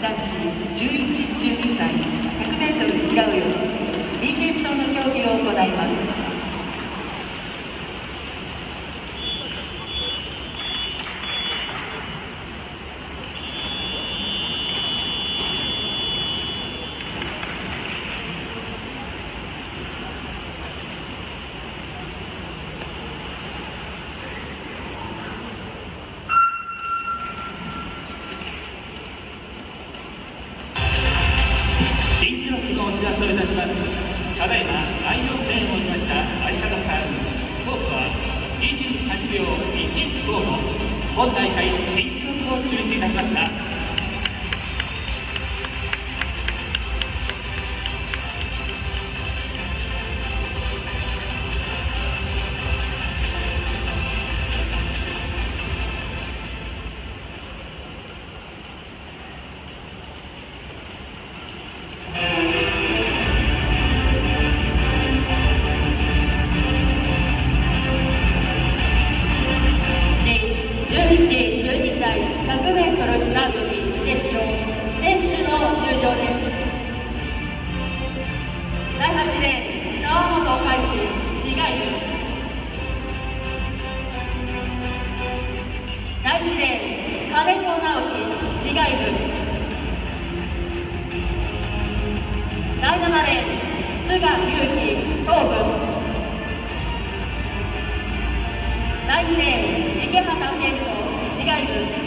男子11、12歳 100m 平泳ぎ B 決勝の競技を行います。 新記録のお知らせをいたします。ただいま第4レーンを終えました有方さん、コースは28秒15の本大会新記録を樹立いたしました。 12歳 100m 平泳ぎ決勝選手の入場です。第8レーン沢本海輝市街部、第1レーン金子直樹市街部、第7レーン菅勇輝東部、第2レーン池畑健人市街部、